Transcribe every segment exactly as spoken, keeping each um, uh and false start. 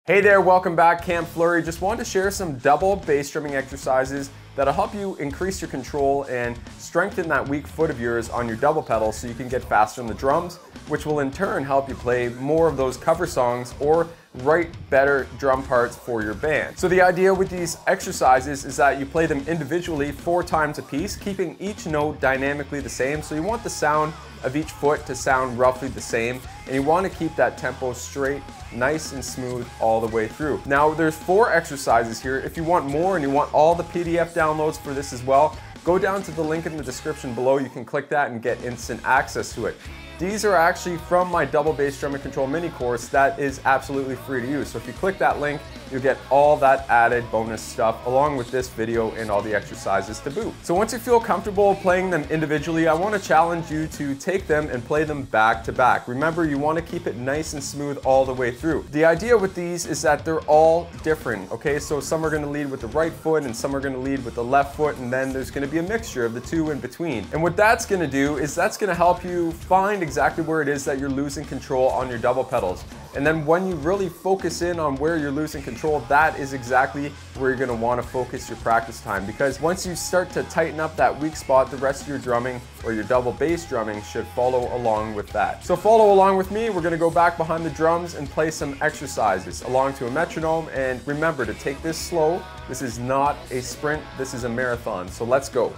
Hey there, welcome back. Cam Fleury. Just wanted to share some double bass drumming exercises that'll help you increase your control and strengthen that weak foot of yours on your double pedal so you can get faster on the drums, which will in turn help you play more of those cover songs or write better drum parts for your band. So the idea with these exercises is that you play them individually four times a piece, keeping each note dynamically the same. So you want the sound of each foot to sound roughly the same, and you want to keep that tempo straight, nice and smooth all the way through. Now there's four exercises here. If you want more and you want all the P D F downloads for this as well, go down to the link in the description below. You can click that and get instant access to it. These are actually from my double bass drum and control mini course that is absolutely free to use. So if you click that link, you'll get all that added bonus stuff along with this video and all the exercises to boot. So once you feel comfortable playing them individually, I want to challenge you to take them and play them back to back. Remember, you want to keep it nice and smooth all the way through. The idea with these is that they're all different, okay? So some are going to lead with the right foot and some are going to lead with the left foot, and then there's going to be a mixture of the two in between. And what that's going to do is that's going to help you find exactly where it is that you're losing control on your double pedals. And then when you really focus in on where you're losing control, that is exactly where you're going to want to focus your practice time, because once you start to tighten up that weak spot, the rest of your drumming or your double bass drumming should follow along with that. So follow along with me. We're going to go back behind the drums and play some exercises along to a metronome. And remember to take this slow. This is not a sprint, this is a marathon. So let's go.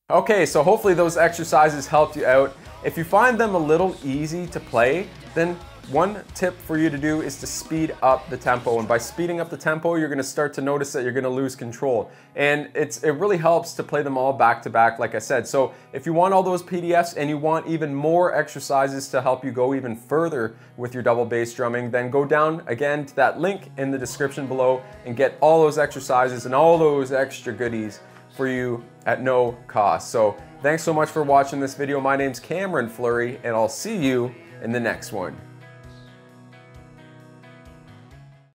Okay, so hopefully those exercises helped you out. If you find them a little easy to play, then one tip for you to do is to speed up the tempo. And by speeding up the tempo, you're gonna start to notice that you're gonna lose control. And it's it really helps to play them all back to back, like I said. So if you want all those P D Fs and you want even more exercises to help you go even further with your double bass drumming, then go down again to that link in the description below and get all those exercises and all those extra goodies for you at no cost. So thanks so much for watching this video. My name's Cameron Fleury, and I'll see you in the next one.